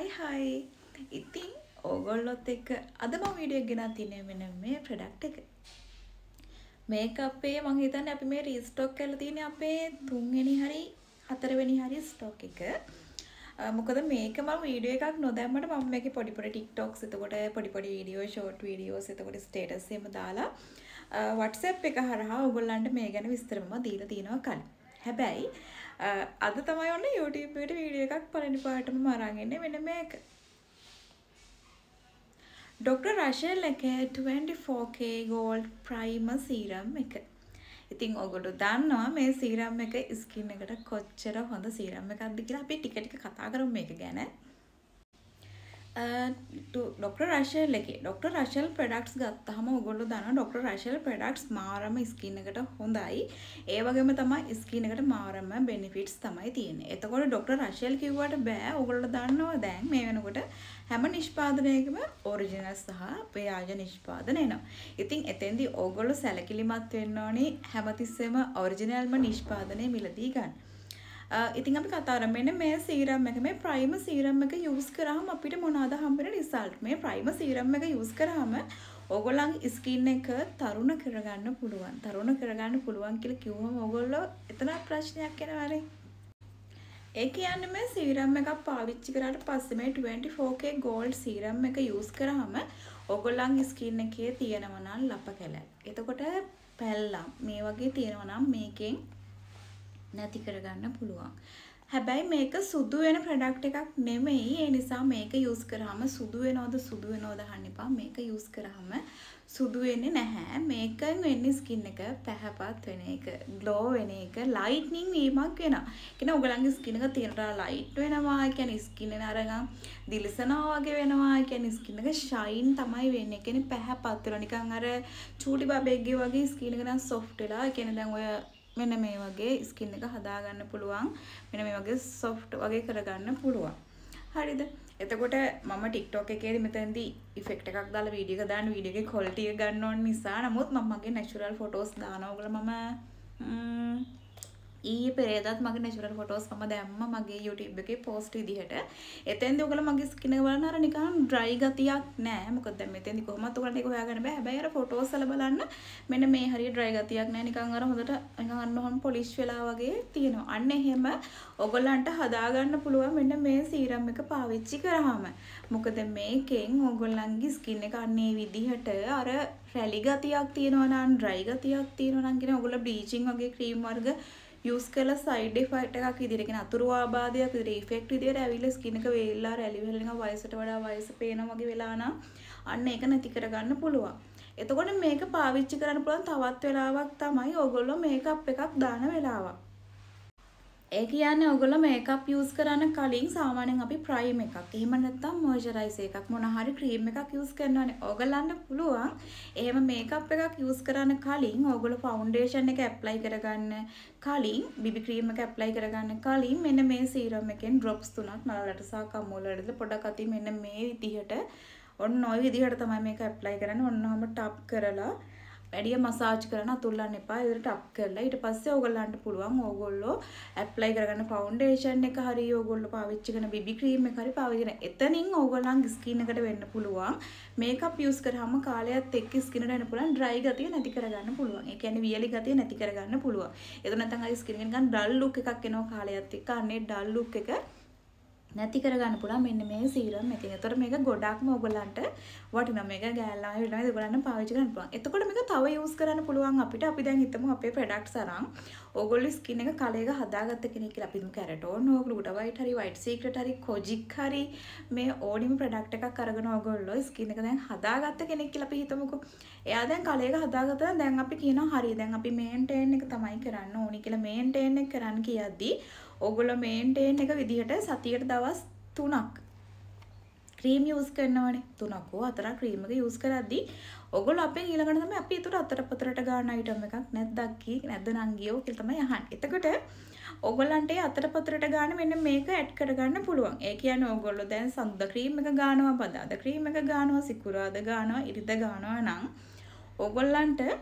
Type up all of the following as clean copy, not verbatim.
Hi. ඉතින් ඕගොල්ලොත් එක්ක අද මම වීඩියෝ එකක් ගෙනත් තින්නේ මෙන්න මේ ප්‍රොඩක්ට් එක. මේකප් එක මම හිතන්නේ අපි මේ රීස්ටොක් කරලා තියෙන්නේ අපේ 3 වෙනි හරි 4 වෙනි හරි ස්ටොක් එක. මොකද මේක මම වීඩියෝ එකක් නොදැම්මට මම මේකේ පොඩි පොඩි TikToks එතකොට පොඩි පොඩි වීඩියෝ ෂෝට් වීඩියෝස් එතකොට ස්ටේටස් එහෙම දාලා WhatsApp එක හරහා ඔයගොල්ලන්ට මේ ගැන විස්තරම දීලා තියෙනවා කලින්. හැබැයි අද තමයි ඔන්න YouTube එකට වීඩියෝ එකක් පළවෙනි පාටම අරන් එන්නේ මෙන්න මේක. Dr. Rashel එකේ 24kgold primer serum එක. ඉතින් ඔයගොල්ලෝ දන්නවා මේ serum එක skin එකට කොච්චර හොඳ serum එකක්ද කියලා අපි ටික ටික කතා කරමු මේක ගැන. Dr. Rashel එකේ Dr. Rashel products ගත්තාම ඔයගොල්ලෝ දන්නවා Dr. Rashel products මාරම skin එකට හොඳයි. ඒ වගේම තමයි skin එකට මාරම benefits තමයි තියෙන්නේ. එතකොට Dr. Rashel කිව්වට බෑ. ඔයගොල්ලෝ දන්නවා දැන් මේ වෙනකොට හැම නිෂ්පාදනයකම ඔරිජිනල් සහ ව්‍යාජ නිෂ්පාදන එනවා. ඉතින් එතෙන්දී ඔයගොල්ලෝ සැලකිලිමත් වෙන්න ඕනේ හැමතිස්සෙම ඔරිජිනල්ම නිෂ්පාදනය මිලදී ගන්න. ඉතින් අපි කතා කරන්නේ මේ සීරම් එක මේ ප්‍රයිමර් සීරම් එක යූස් කරාම අපිට මොනවාද හම්බෙන රිසල්ට් මේ ප්‍රයිමර් සීරම් එක යූස් කරාම ඕගොල්ලන්ගේ ස්කින් එක තරුණ කරගන්න පුළුවන් කියලා කිව්වම ඕගොල්ලෝ එතන ප්‍රශ්නයක් එනවානේ. ඒ කියන්නේ මේ සීරම් එකක් පාවිච්චි කරාට පස්සේ මේ 24kgold සීරම් එක යූස් කරාම ඕගොල්ලන්ගේ ස්කින් එකේ තියෙනවා නම් ලප කැලල්. එතකොට පැල්ලම් මේ වගේ තියෙනවා නම් මේකෙන් නැති කරගන්න පුළුවන්. හැබැයි මේක සුදු වෙන ප්‍රොඩක්ට් එකක් නෙමෙයි. ඒ නිසා මේක යූස් කරාම සුදු වෙනවද අහන්න එපා. මේක යූස් කරාම සුදු වෙන්නේ නැහැ. මේකෙන් වෙන්නේ ස්කින් එක පැහැපත් වෙන එක, ග්ලෝ වෙන එක, ලයිට්නින් වීමක් වෙනවා. කියන්නේ ඔයගලන්ගේ ස්කින් එක තියෙනවා ලයිට් වෙනවා. ඒ කියන්නේ ස්කින් එක අරගෙන දිලිසනවා වගේ වෙනවා. ඒ කියන්නේ ස්කින් එක ෂයින් තමයි වෙන්නේ. ඒ කියන්නේ පැහැපත් වෙනවා. නිකන් අර චූටි බබෙක්ගේ වගේ ස්කින් එක නම් සොෆ්ට් වෙලා. ඒ කියන්නේ දැන් ඔය මෙන්න මේ වගේ ස්කින් එක හදාගන්න පුළුවන්. මෙන්න මේ වගේ සොෆ්ට් වගේ කරගන්න පුළුවන්. හරිද? එතකොට මම TikTok එකේදී මෙතනදී ඉෆෙක්ට් එකක් දාලා වීඩියෝ එක දාන්න වීඩියෝ එකේ ක්වොලිටි එක ගන්න ඕන නිසා නමුත් මම මගේ නැචරල් ෆොටෝස් දානවා. ඔයගොල්ලෝ මම ඊයේ පෙරේදාත් මගේ නැචරල් ෆොටෝස් මම දැම්මා මගේ YouTube එකේ පෝස්ට් විදිහට. එතෙන්දී ඔයගොල්ලෝ මගේ ස්කින් එක බලන්න අර නිකන් ඩ්‍රයි ගතියක් නෑ. මොකද දැන් මෙතෙන්දී කොහොමද ඔයගොල්ලන්ට ඒක හොයාගන්න බෑ. හැබැයි අර ෆොටෝස් වල බලන්න මෙන්න මේ හරිය ඩ්‍රයි ගතියක් නෑ. නිකන් අර හොඳට නිකන් අන්න ඔහොම පොලිෂ් වෙලා වගේ තියෙනවා. අන්න එහෙම ඔයගොල්ලන්ට හදාගන්න පුළුවන් මෙන්න මේ සීරම් එක පාවිච්චි කරාම. මොකද මේකෙන් ඔයගොල්ලන්ගේ ස්කින් එක අන්නේ විදිහට අර රැලි ගතියක් තියෙනවා නම් ඩ්‍රයි ගතියක් තියෙනවා නම් කියන ඔයගොල්ලෝ බ්ලීචින් වගේ ක්‍රීම් වර්ග යූස් කළා සයිඩ් ඉෆෙක්ට් එකක් විදිහට කියන අතුරු ආබාධයක් විදිහට ඉෆෙක්ට් විදිහට ඇවිල්ලා ස්කින් එක වේල්ලා රැලි වෙලා නිකන් වයසට වඩා වයස පේනවා වගේ වෙලා නම් අන්න ඒක නැති කරගන්න පුළුවන්. එතකොට මේක පාවිච්චි කරන්න පුළුවන් තවත් වෙලාවක් තමයි ඔයගොල්ලෝ මේකප් එකක් දාන වෙලාවක්. ඒ කියන්නේ ඔයගොල්ලෝ මේකප් යූස් කරන්න කලින් සාමාන්‍යයෙන් අපි ප්‍රයිම් එකක් එහෙම නැත්නම් මොයිස්චරයිසර් එකක් මොන හරි ක්‍රීම් එකක් යූස් කරනවානේ. ඔයගොල්ලන්ට පුළුවන් එහෙම මේකප් එකක් යූස් කරන්න කලින් ඔයගොල්ලෝ ෆවුන්ඩේෂන් එක ඇප්ලයි කරගන්න කලින් BB ක්‍රීම් එක ඇප්ලයි කරගන්න කලින් මෙන්න මේ සීරම් එකෙන් ඩ්‍රොප්ස් 3ක් මලලට සහ කම්මුල වලට පොඩක් අතින් මෙන්න මේ විදිහට ඔන්න ඔය විදිහට තමයි මේක ඇප්ලයි කරන්නේ. ඔන්නවම ටප් කරලා වැඩිය මසාජ් කරන අතුල්ලන්න එපා. ඒකට ටප් කරලා ඊට පස්සේ ඕගොල්ලන්ට පුළුවන් ඕගොල්ලෝ ඇප්ලයි කරගන්න ෆවුන්ඩේෂන් එක හරි ඕගොල්ලෝ පාවිච්චි කරන BB ක්‍රීම් එක හරි පාවිච්චි කරන. එතනින් ඕගොල්ලන්ගේ ස්කින් එකට වෙන්න පුළුවන් මේකප් යූස් කරාම කාලයත් එක්ක ස්කින් එකට එන්න පුළුවන් ඩ්‍රයි ගතිය නැති කරගන්න පුළුවන්. ඒ කියන්නේ වියලි ගතිය නැති කරගන්න පුළුවන්. ඒක නැත්නම් අර ස්කින් එක නිකන් ඩල් ලුක් එකක් එනවා කාලයත් එක්ක. අනේ ඩල් ලුක් එක නැති කරගන්න පුළුවන් මෙන්න මේ සීරම් එකෙන්. ඒතර මේක ගොඩක්ම ඔයගලන්ට වටිනවා. මේක ගෑල්ලාම වෙනවා ඔයගලන්ට පාවිච්චි කරන්න පුළුවන්. එතකොට මේක තව යූස් කරන්න පුළුවන් අපිට. අපි දැන් හිතමු අපේ ප්‍රොඩක්ට්ස් අරන් ඔයගොල්ලෝ ස්කින් එක කලයක හදාගත්ත කෙනෙක් කියලා. අපි හිතමු කැරටෝන් හෝ ග්ලූටා වයිට් හරි වයිට් සීක්‍රට් හරි කොජික් හරි මේ ඕනිම ප්‍රොඩක්ට් එකක් අරගෙන ඔයගොල්ලෝ ස්කින් එක දැන් හදාගත්ත කෙනෙක් කියලා අපි හිතමුකෝ. එයා දැන් කලයක හදාගත්තා දැන් අපි කියනවා හරි දැන් අපි මේන්ටේන් එක තමයි කරන්න ඕනි කියලා මේන්ටේන් එක කරන්න කියද්දි ඔයගොල්ලෝ මේන්ටේන් එක විදිහට සතියට දවස් 3ක් ක්‍රීම් යූස් කරනවානේ. 3ක් හෝ 4ක් ක්‍රීම් එක යූස් කරද්දී ඔයගොල්ලෝ අපෙන් ඊළඟට තමයි අපි ඒතර අතර පතරට ගන්න අයිටම් එකක් නැද්ද නංගියෝ කියලා තමයි අහන්නේ. එතකොට ඔයගොල්ලන්ට ඒ අතර පතරට ගන්න මෙන්න මේක ඇඩ් කරගන්න පුළුවන්. ඒ කියන්නේ ඔයගොල්ලෝ දැන් සඳුදා ක්‍රීම් එක ගන්නවා, බදාදා ක්‍රීම් එක ගන්නවා, සිකුරාදා ගන්නවා, ඉරිදා ගන්නවා නම් ඔයගොල්ලන්ට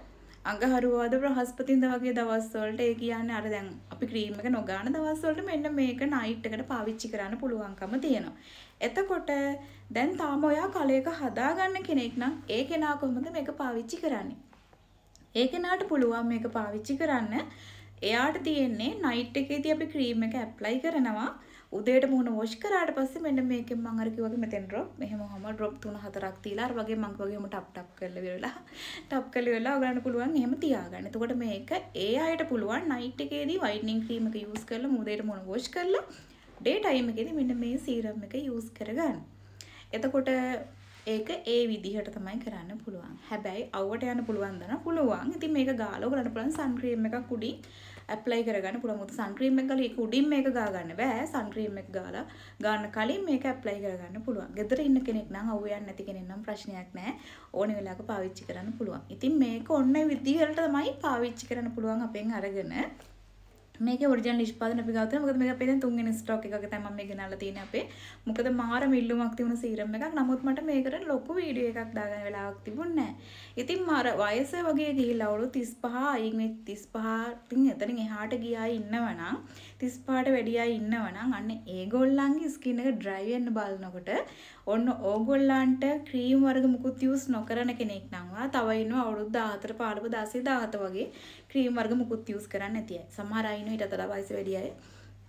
අඟහරුවාද බ්‍රහස්පතින්දා වගේ දවස් වලට ඒ කියන්නේ අර දැන් අපි ක්‍රීම් එක නොගාන දවස් වලට මෙන්න මේක නයිට් එකට පාවිච්චි කරන්න පුළුවන්කම තියෙනවා. එතකොට දැන් තාම ඔයා කලයක හදාගන්න කෙනෙක් නම් ඒ කෙනා කොහොමද මේක පාවිච්චි කරන්නේ? ඒ කෙනාට පුළුවන් මේක පාවිච්චි කරන්න. එයාට තියෙන්නේ නයිට් එකේදී අපි ක්‍රීම් එක ඇප්ලයි කරනවා. උදේට මුහුණ වොෂ් කරාට පස්සේ මෙන්න මේකෙන් මම අර කිව්වාගේ මෙතෙන් ඩ්‍රොප් මෙහෙමම ඩ්‍රොප් 3-4ක් තියලා අර වගේ මං වගේම ටප් කරලා ඉවරලා ඔයගලන්ට පුළුවන් එහෙම තියාගන්න. එතකොට මේක ඒ අයට පුළුවන් නයිට් එකේදී වයිටනින් ක්‍රීම් එක යූස් කරලා උදේට මුහුණ වොෂ් කරලා ඩේ ටයිම් එකේදී මෙන්න මේ සීරම් එක යූස් කරගන්න. එතකොට ඒක ඒ විදිහට තමයි කරන්න පුළුවන්. හැබැයි අවුවට යන්න පුළුවන් දන පුළුවන්. ඉතින් මේක ගාලා ඔයගලන්ට පුළුවන් සන් ක්‍රීම් එකක් උඩින් ඇප්ලයි කරගන්න පුළුවන්. මොකද සන් ක්‍රීම් එක ගාලා ඒක උඩින් මේක ගා ගන්න බෑ. සන් ක්‍රීම් එක ගාලා ගන්න කලින් මේක ඇප්ලයි කරගන්න පුළුවන්. ගෙදර ඉන්න කෙනෙක් නම් අවු යන්නේ නැති කෙනෙක් නම් ප්‍රශ්නයක් නෑ. ඕන වෙලාවක පාවිච්චි කරන්න පුළුවන්. ඉතින් මේක ඔන්න විදිහට තමයි පාවිච්චි කරන්න පුළුවන් අපෙන් අරගෙන. මේකේ ඔරිජිනල් නිෂ්පාදන අපි ගාව තියෙනවා. මොකද මේක අපේ දැන් තුන්වෙනි ස්ටොක් එකක තමයි මම මේ ගෙනල්ලා තියෙන්නේ අපේ. මොකද මාර මිල්ලුමක් තිබුණ සීරම් එකක්. නමුත් මට මේකට ලොකු වීඩියෝ එකක් දාගන්න වෙලාවක් තිබුණේ නැහැ. ඉතින් මාර වයස වගේ ගිහිල්ලා අවුරුදු 35 අයින් වෙච්ච 35 තින් එතනින් එහාට ගියා ඉන්නවනම් 35ට වැඩි අය ඉන්නවනම් අන්න ඒගොල්ලන්ගේ ස්කින් එක ඩ්‍රයි වෙන්න බලනකොට ඔන්න ඕගොල්ලන්ට ක්‍රීම් වර්ග මුකුත් යූස් නොකරන කෙනෙක් නම් වා තව ඉන්නවා අවුරුදු 14 15 16 17 වගේ ක්‍රීම් වර්ග මුකුත් යූස් කරන්නේ නැති අය. සමහර අය ඉන්නවා ඊට වඩා වයස වැඩි අය.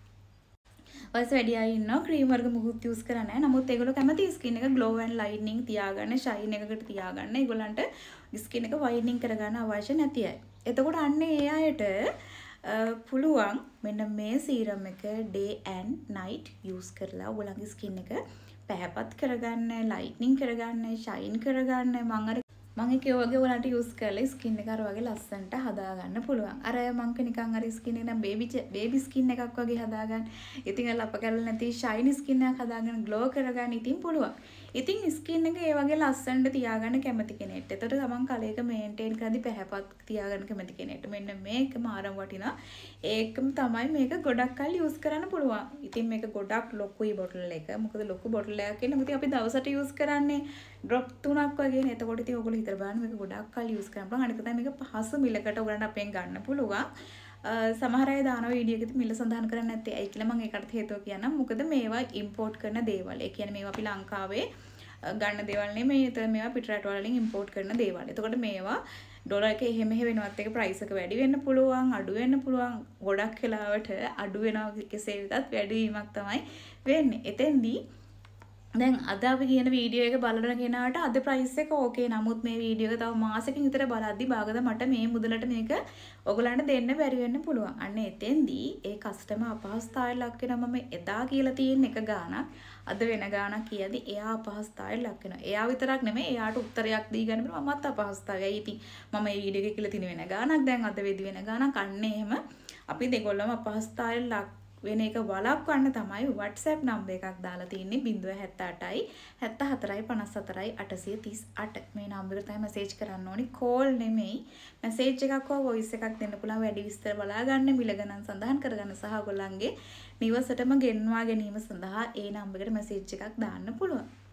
වයස වැඩි අය ඉන්නවා ක්‍රීම් වර්ග මුකුත් යූස් කරන්නේ නැහැ. නමුත් ඒගොල්ලෝ කැමති ස්කින් එක ග්ලෝ ඇන්ඩ් ලයිටනින් තියාගන්න, ෂයින් එකකට තියාගන්න. ඒගොල්ලන්ට ස්කින් එක වයිටනින් කරගන්න අවශ්‍ය නැති අය. එතකොට අන්න ඒ අයට පුළුවන් මෙන්න මේ සීරම් එක ඩේ ඇන්ඩ් නයිට් යූස් කරලා ඔයගොල්ලන්ගේ ස්කින් එක පැහැපත් කරගන්න, ලයිටනින් කරගන්න, ෂයින් කරගන්න. මම ඒක වගේ ඔයාලට යූස් කරලා ස්කින් එක අර වගේ ලස්සනට හදාගන්න පුළුවන්. අර මං නිකන් අර ස්කින් එක නම් බේබි ස්කින් එකක් වගේ හදාගන්න. ඉතින් අර අප කරලා නැති ෂයිනි ස්කින් එකක් හදාගන්න, ග්ලෝ කරගන්න ඉතින් පුළුවන්. ඉතින් ස්කින් එක ඒ වගේ ලස්සනට තියාගන්න කැමති කෙනෙක්ට. ඒතර තමන් කලයක මේන්ටේන් කරද්දි පැහැපත් තියාගන්න කැමති කෙනෙක්ට මෙන්න මේක මාරම වටිනා. ඒකම තමයි මේක ගොඩක් කල් යූස් කරන්න පුළුවන්. ඉතින් මේක ගොඩක් ලොකුයි බොටල් එක. මොකද ලොකු බොටල් එකක් කියන්නේ මොකද අපි දවසට යූස් කරන්නේ ඩ්‍රොප් 3ක් වගේනේ. එතකොට ඉතින් ඔයගොල්ලෝ හිතලා බලන්න මේක ගොඩක් කල් යූස් කරන්න පුළුවන්. අනික තමයි මේක පහසු මිලකට ඔයගලන්ට අපෙන් ගන්න පුළුවන්. සමහර අය දාන වීඩියෝ එකේ මිල සඳහන් කරන්නේ නැත්තේ. ඒයි කියලා මම ඒකට හේතුව කියන්නම්. මොකද මේවා ඉම්පෝට් කරන දේවල්. ඒ කියන්නේ මේවා අපි ලංකාවේ ගන්න දේවල් නෙමෙයි. ඒතර මේවා පිටරට වලින් ඉම්පෝට් කරන දේවල්. එතකොට මේවා ඩොලර් එක එහෙම වෙනවත් එක ප්‍රයිස් එක වැඩි වෙන්න පුළුවන්, අඩු වෙන්න පුළුවන්. ගොඩක් වෙලාවට අඩු වෙනවා කෙසේ වෙතත් වැඩි වීමක් තමයි වෙන්නේ. එතෙන්දී දැන් අද අපි කියන වීඩියෝ එක බලන කෙනාට අද ප්‍රයිස් එක ඕකේ. නමුත් මේ වීඩියෝ එක තව මාසෙකින් විතර බලද්දි බාගද මට මේ මුදලට මේක ඔයගලන්ට දෙන්න බැරි වෙන්න පුළුවන්. අන්න එතෙන්දී ඒ කස්ටමර් අපහසුතාවයට ලක් වෙනවා. මම එදා කියලා තියෙන එක ගාණක් අද වෙන ගාණක් කියද්දි එයා අපහසුතාවයට ලක් වෙනවා. එයා විතරක් නෙමෙයි එයාට උත්තරයක් දී ගන්න බෑ. මමත් අපහසුතාවයයි. ඉතින් මම මේ වීඩියෝ එකේ කියලා තියෙන වෙන ගාණක් දැන් අද වෙදි වෙන ගාණක් අන්න එහෙම අපි දෙකොල්ලම අපහසුතාවයට ලක් වෙන එක වළක්වන්න තමයි WhatsApp නම්බර් එකක් දාලා තියෙන්නේ 078යි 74යි 54යි 838. මේ නම්බර තමයි මැසේජ් කරන්න ඕනි. කෝල් නෙමෙයි. මැසේජ් එකක් හෝ වොයිස් එකක් දෙන්න පුළුවන්. වැඩි විස්තර බලා ගන්න, මිල ගණන් සඳහන් කරගන්න සහ ඔයගොල්ලන්ගේ නිවසටම ගෙන්වා ගැනීම සඳහා ඒ නම්බරයකට මැසේජ් එකක් දාන්න පුළුවන්.